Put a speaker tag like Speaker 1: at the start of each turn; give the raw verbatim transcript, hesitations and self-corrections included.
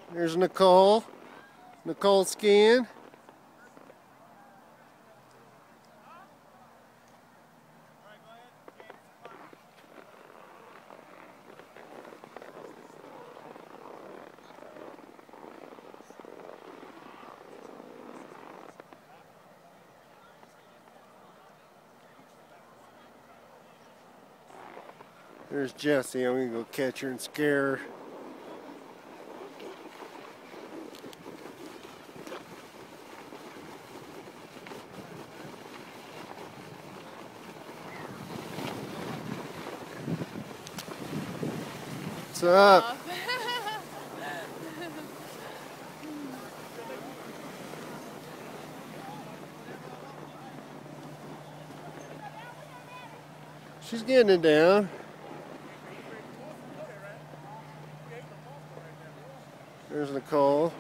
Speaker 1: There's Nicole. Nicole skiing. There's Jessie. I'm going to go catch her and scare her. What's up? She's getting it down. There's Nicole.